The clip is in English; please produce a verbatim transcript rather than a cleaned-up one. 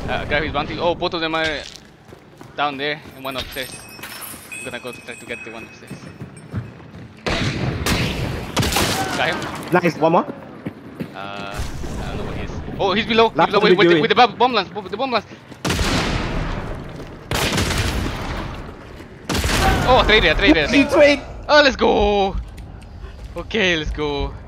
Uh, grab his bounty. Oh, both of them are down there and one upstairs. I'm gonna go to try to get the one upstairs. Got him. Nice, one more. Uh, I don't know what he is. Oh, he's below. He's Last below one with, with, the, doing. with the bomb bomb lance. With the bomb lance. Oh, trade it, trade it. Easy trade. Oh, let's go. Okay, let's go.